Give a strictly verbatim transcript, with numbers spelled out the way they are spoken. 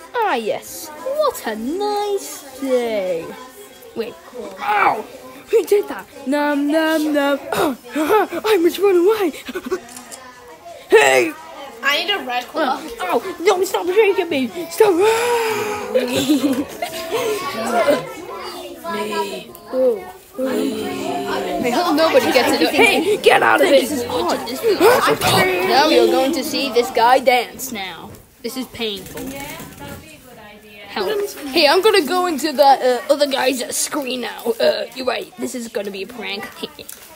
Ah, yes. What a nice day. Wait. Ow! Who did that? Nom nom nom. Oh, I must run away. Hey! I need a red claw. Oh, don't stop shaking me. Stop. Me. Oh. I hope nobody gets it. Hey, get out of it. This is odd. Now you're going to see this guy dance now. This is painful. Help. Hey, I'm gonna go into the uh, other guy's uh, screen now. Uh, you're right. This is gonna be a prank.